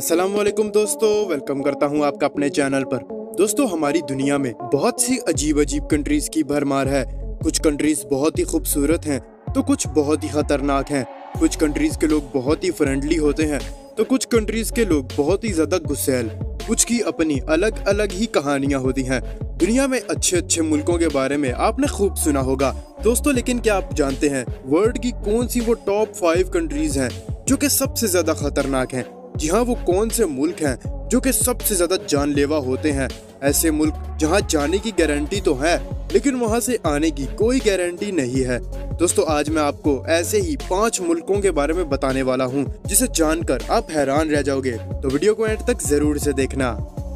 अस्सलाम वालेकुम दोस्तों, वेलकम करता हूं आपका अपने चैनल पर। दोस्तों, हमारी दुनिया में बहुत सी अजीब अजीब कंट्रीज की भरमार है। कुछ कंट्रीज बहुत ही खूबसूरत हैं तो कुछ बहुत ही खतरनाक हैं। कुछ कंट्रीज के लोग बहुत ही फ्रेंडली होते हैं तो कुछ कंट्रीज के लोग बहुत ही ज्यादा गुस्सैल। कुछ की अपनी अलग अलग ही कहानियां होती हैं। दुनिया में अच्छे अच्छे मुल्कों के बारे में आपने खूब सुना होगा दोस्तों, लेकिन क्या आप जानते हैं वर्ल्ड की कौन सी वो टॉप 5 कंट्रीज हैं जो कि सबसे ज्यादा खतरनाक हैं? जी हाँ, वो कौन से मुल्क हैं जो कि सबसे ज्यादा जानलेवा होते हैं? ऐसे मुल्क जहाँ जाने की गारंटी तो है लेकिन वहाँ से आने की कोई गारंटी नहीं है। दोस्तों, आज मैं आपको ऐसे ही 5 मुल्कों के बारे में बताने वाला हूँ जिसे जानकर आप हैरान रह जाओगे, तो वीडियो को एंड तक जरूर से देखना।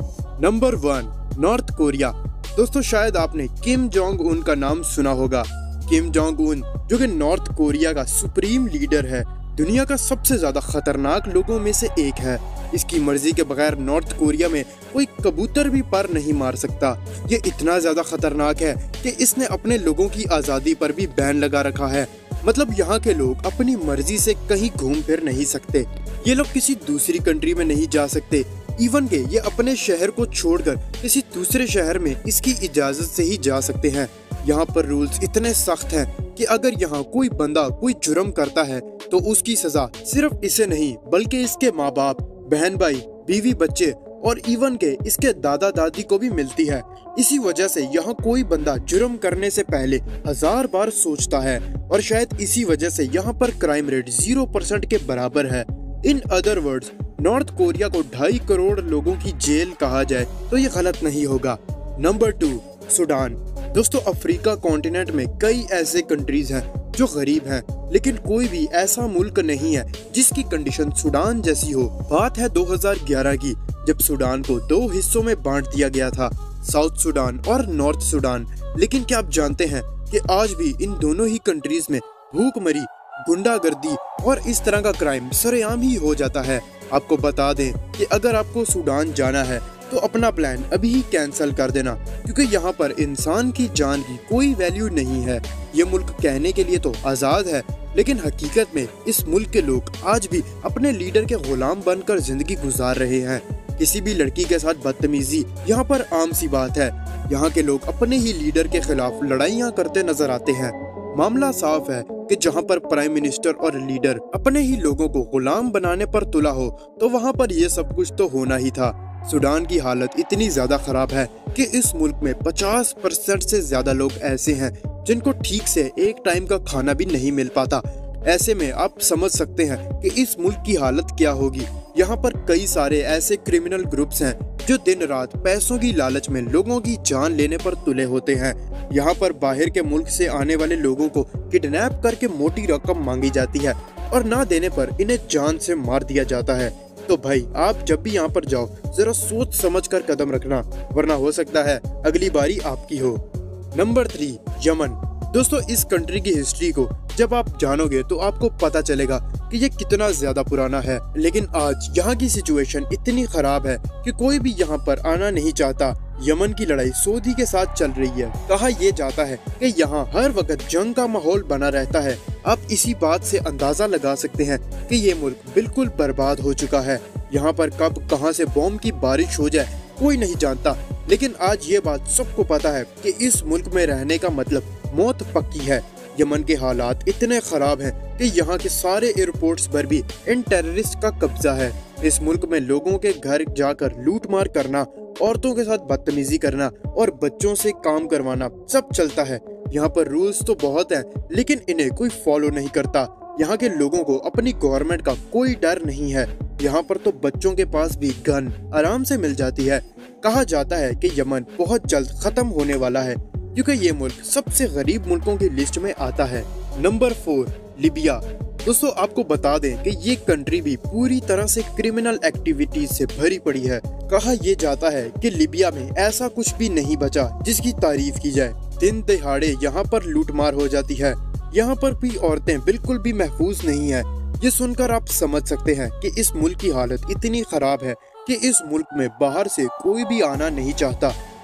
Number 1, north Korea. दोस्तों, शायद आपने किम जोंग उन का नाम सुना होगा। किम जोंग उन जो कि नॉर्थ कोरिया का सुप्रीम लीडर है, दुनिया का सबसे ज्यादा खतरनाक लोगों में से एक है। इसकी मर्जी के बगैर नॉर्थ कोरिया में कोई कबूतर भी पर नहीं मार सकता। ये इतना ज्यादा खतरनाक है कि इसने अपने लोगों की आजादी पर भी बैन लगा रखा है। मतलब यहाँ के लोग अपनी मर्जी से कहीं घूम फिर नहीं सकते। ये लोग किसी दूसरी कंट्री में नहीं जा सकते। इवन के ये अपने शहर को छोड़कर किसी दूसरे शहर में इसकी इजाजत से ही जा सकते हैं। यहाँ पर रूल्स इतने सख्त हैं कि अगर यहाँ कोई बंदा कोई जुर्म करता है तो उसकी सजा सिर्फ इसे नहीं बल्कि इसके माँ बाप, बहन भाई, बीवी बच्चे और इवन के इसके दादा दादी को भी मिलती है। इसी वजह से यहाँ कोई बंदा जुर्म करने से पहले 1000 बार सोचता है और शायद इसी वजह से यहाँ पर क्राइम रेट 0% के बराबर है। In other words, north Korea को 2.5 करोड़ लोगों की जेल कहा जाए तो ये गलत नहीं होगा। Number 2, Sudan. दोस्तों, अफ्रीका कॉन्टिनेंट में कई ऐसे कंट्रीज हैं जो गरीब हैं, लेकिन कोई भी ऐसा मुल्क नहीं है जिसकी कंडीशन सूडान जैसी हो। बात है 2011 की, जब सूडान को 2 हिस्सों में बांट दिया गया था, साउथ सूडान और नॉर्थ सूडान। लेकिन क्या आप जानते हैं कि आज भी इन दोनों ही कंट्रीज में भूखमरी, गुंडागर्दी और इस तरह का क्राइम सरेआम ही हो जाता है। आपको बता दें कि अगर आपको सूडान जाना है तो अपना प्लान अभी ही कैंसिल कर देना, क्योंकि यहाँ पर इंसान की जान की कोई वैल्यू नहीं है। ये मुल्क कहने के लिए तो आज़ाद है, लेकिन हकीकत में इस मुल्क के लोग आज भी अपने लीडर के गुलाम बनकर जिंदगी गुजार रहे हैं। किसी भी लड़की के साथ बदतमीजी यहाँ पर आम सी बात है। यहाँ के लोग अपने ही लीडर के खिलाफ लड़ाइयाँ करते नजर आते हैं। मामला साफ है कि जहाँ पर प्राइम मिनिस्टर और लीडर अपने ही लोगों को गुलाम बनाने पर तुला हो तो वहाँ पर ये सब कुछ तो होना ही था। सूडान की हालत इतनी ज्यादा खराब है कि इस मुल्क में 50% से ज्यादा लोग ऐसे हैं जिनको ठीक से एक टाइम का खाना भी नहीं मिल पाता। ऐसे में आप समझ सकते हैं कि इस मुल्क की हालत क्या होगी। यहाँ पर कई सारे ऐसे क्रिमिनल ग्रुप्स हैं जो दिन रात पैसों की लालच में लोगों की जान लेने पर तुले होते हैं। यहाँ पर बाहर के मुल्क से आने वाले लोगों को किडनैप करके मोटी रकम मांगी जाती है और ना देने पर इन्हें जान से मार दिया जाता है। तो भाई, आप जब भी यहाँ पर जाओ जरा सोच समझ कर कदम रखना, वरना हो सकता है अगली बारी आपकी हो। Number 3, Yemen. दोस्तों, इस कंट्री की हिस्ट्री को जब आप जानोगे तो आपको पता चलेगा कि ये कितना ज्यादा पुराना है। लेकिन आज यहाँ की सिचुएशन इतनी खराब है कि कोई भी यहाँ पर आना नहीं चाहता। यमन की लड़ाई सऊदी के साथ चल रही है। कहा यह जाता है कि यहाँ हर वक्त जंग का माहौल बना रहता है। आप इसी बात से अंदाजा लगा सकते हैं कि ये मुल्क बिल्कुल बर्बाद हो चुका है। यहाँ पर कब कहाँ से बॉम्ब की बारिश हो जाए कोई नहीं जानता, लेकिन आज ये बात सबको पता है कि इस मुल्क में रहने का मतलब मौत पक्की है। यमन के हालात इतने खराब हैं कि यहाँ के सारे एयरपोर्ट्स पर भी इन टेररिस्ट का कब्जा है। इस मुल्क में लोगों के घर जाकर लूट मार करना, औरतों के साथ बदतमीजी करना और बच्चों से काम करवाना सब चलता है। यहाँ पर रूल्स तो बहुत हैं, लेकिन इन्हें कोई फॉलो नहीं करता। यहाँ के लोगों को अपनी गवर्नमेंट का कोई डर नहीं है। यहाँ पर तो बच्चों के पास भी गन आराम से मिल जाती है। कहा जाता है कि यमन बहुत जल्द खत्म होने वाला है क्योंकि ये मुल्क सबसे गरीब मुल्कों की लिस्ट में आता है। Number 4, Libya. दोस्तों, आपको बता दें कि ये कंट्री भी पूरी तरह से क्रिमिनल एक्टिविटीज से भरी पड़ी है। कहा यह जाता है कि लीबिया में ऐसा कुछ भी नहीं बचा जिसकी तारीफ की जाए। दिन दहाड़े यहाँ पर लूटमार हो जाती है। यहाँ पर भी औरतें बिल्कुल भी महफूज नहीं है। ये सुनकर आप समझ सकते हैं कि इस मुल्क की हालत इतनी खराब है कि इस मुल्क में बाहर से कोई भी आना नहीं चाहता।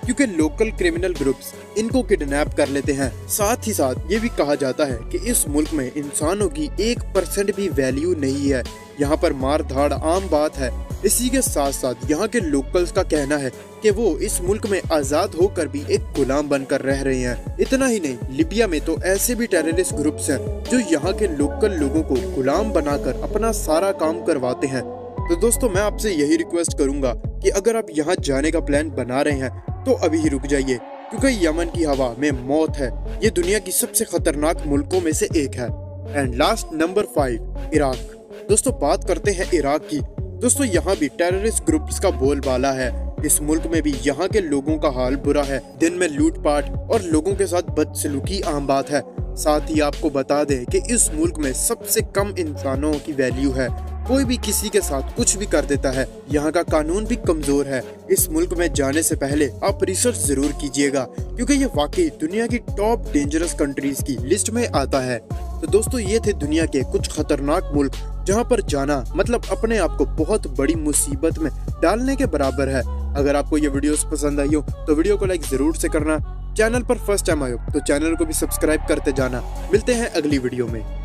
क्योंकि लोकल क्रिमिनल ग्रुप्स इनको किडनैप कर लेते हैं। साथ ही साथ ये भी कहा जाता है कि इस मुल्क में इंसानों की 1% भी वैल्यू नहीं है। यहाँ पर मार धाड़ आम बात है। इसी के साथ साथ यहाँ के लोकल्स का कहना है कि वो इस मुल्क में आजाद होकर भी एक गुलाम बनकर रह रहे हैं। इतना ही नहीं, लीबिया में तो ऐसे भी टेररिस्ट ग्रुप्स हैं जो यहाँ के लोकल लोगों को गुलाम बनाकर अपना सारा काम करवाते हैं। तो दोस्तों, मैं आपसे यही रिक्वेस्ट करूंगा कि अगर आप यहाँ जाने का प्लान बना रहे हैं तो अभी ही रुक जाइए, क्योंकि यमन की हवा में मौत है। ये दुनिया की सबसे खतरनाक मुल्कों में से एक है। And last number 5, Iraq. दोस्तों, बात करते हैं इराक की। दोस्तों, यहाँ भी टेररिस्ट ग्रुप्स का बोलबाला है। इस मुल्क में भी यहाँ के लोगों का हाल बुरा है। दिन में लूटपाट और लोगों के साथ बदसलूकी आम बात है। साथ ही आपको बता दें कि इस मुल्क में सबसे कम इंसानों की वैल्यू है। कोई भी किसी के साथ कुछ भी कर देता है। यहाँ का कानून भी कमजोर है। इस मुल्क में जाने से पहले आप रिसर्च जरूर कीजिएगा, क्योंकि ये वाकई दुनिया की टॉप डेंजरस कंट्रीज की लिस्ट में आता है। तो दोस्तों, ये थे दुनिया के कुछ खतरनाक मुल्क जहाँ पर जाना मतलब अपने आप को बहुत बड़ी मुसीबत में डालने के बराबर है। अगर आपको ये वीडियोस पसंद आई हो तो वीडियो को लाइक जरूर से करना। चैनल पर फर्स्ट टाइम आए हो तो चैनल को भी सब्सक्राइब करते जाना। मिलते हैं अगली वीडियो में।